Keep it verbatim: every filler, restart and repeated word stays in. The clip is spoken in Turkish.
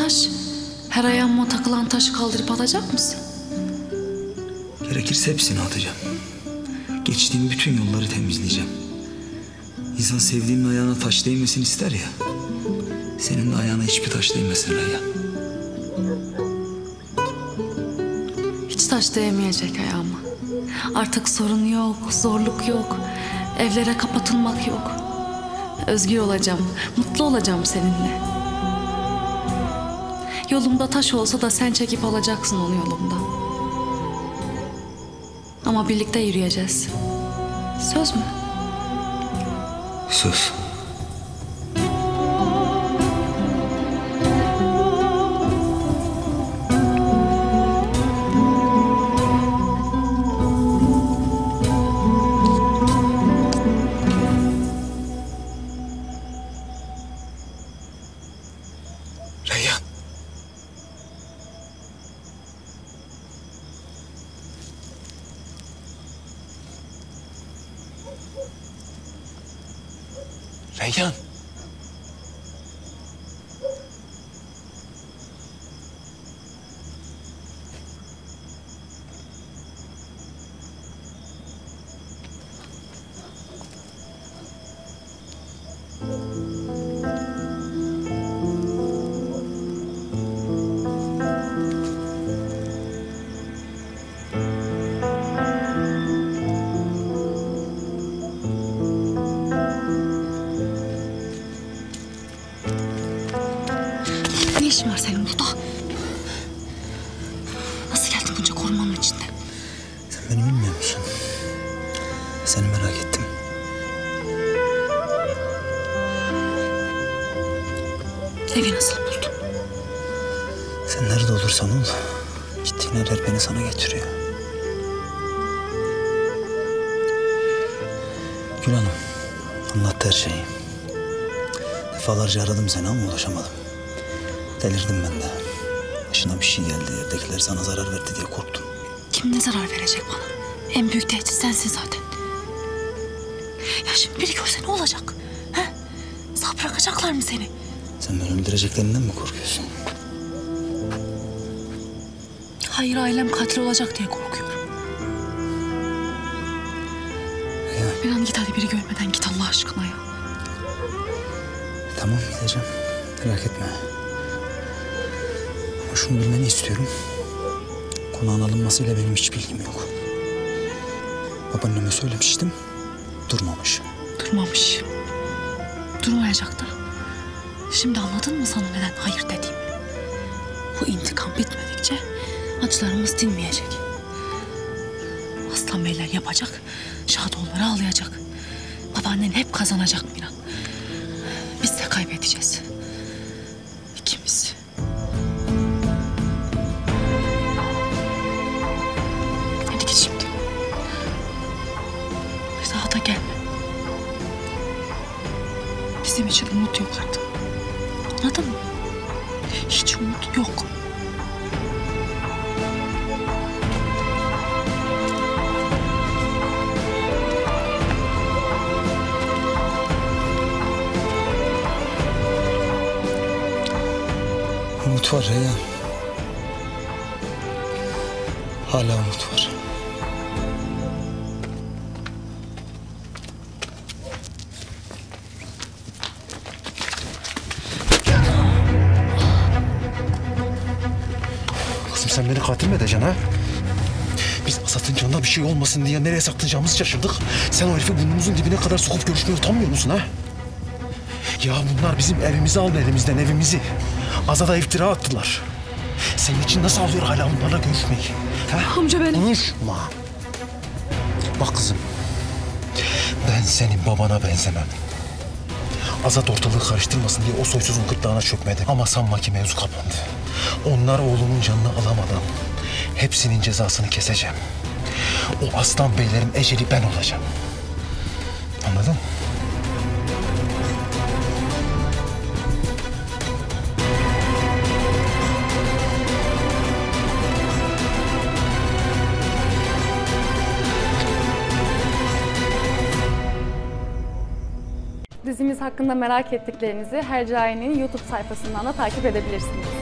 taş. Her ayağıma takılan taşı kaldırıp atacak mısın? Gerekirse hepsini atacağım. Geçtiğim bütün yolları temizleyeceğim. İnsan sevdiğinin ayağına taş değmesin ister ya. Senin de ayağına hiçbir taş değmesin Reyhan. Hiç taş değmeyecek ayağıma. Artık sorun yok, zorluk yok. Evlere kapatılmak yok. Özgür olacağım, mutlu olacağım seninle. Yolumda taş olsa da sen çekip alacaksın onu yolumdan. Ama birlikte yürüyeceğiz. Söz mü? Söz. Reyhan. Reyhan. Ne işin var senin burada? Nasıl geldin bunca korumanın içinde? Sen beni bilmiyor musun? Seni merak ettim. Evi nasıl buldun? Sen nerede olursan ol, gittiğin her yer beni sana getiriyor. Gül Hanım anlattı her şeyi. Defalarca aradım seni ama ulaşamadım. Delirdim ben de. Başına bir şey geldi, evdekiler sana zarar verdi diye korktum. Kim ne zarar verecek bana? En büyük tehdit sensin zaten. Ya şimdi biri görse ne olacak? He? Sağ bırakacaklar mı seni? Sen beni öldüreceklerinden mi korkuyorsun? Hayır, ailem katil olacak diye korkuyorum. Ya. Bir an git hadi, biri görmeden git Allah aşkına ya. Tamam gideceğim, merak etme. Ama şunu bilmeni istiyorum. Konağın alınmasıyla benim hiç bilgim yok. Babaanneme söylemiştim, durmamış. Durmamış. Durmayacak da. Şimdi anladın mı sana neden hayır dediğimi? Bu intikam bitmedikçe acılarımız dinmeyecek. Aslan beyler yapacak, Şadoğulları ağlayacak. Babaannen hep kazanacak Miran. Biz de kaybedeceğiz. İkimiz. Hadi git şimdi. Bir daha da gelme. Bizim için umut yok artık. Anladın mı? Hiç umut yok. Umut var Reyhan. Hala umut var. Kızım sen beni katil mi edeceksin ha? Biz Asat'ın canına bir şey olmasın diye nereye saklayacağımızı şaşırdık. Sen o herifi burnumuzun dibine kadar sokup görüşmeye utanmıyor musun ha? Ya bunlar bizim evimizi aldı elimizden, evimizi. Azat'a iftira attılar. Senin için nasıl alıyor hala onlarla görüşmeyi? Ha? Amca benim. Konuşma. Bak kızım. Ben senin babana benzemem. Azat ortalığı karıştırmasın diye o soysuzun gırtlağına çökmedi. Ama sanma ki mevzu kapandı. Onlar oğlumun canını alamadan hepsinin cezasını keseceğim. O aslan beylerin eceli ben olacağım. Anladın mı? Dizimiz hakkında merak ettiklerinizi Hercai'nin YouTube sayfasından da takip edebilirsiniz.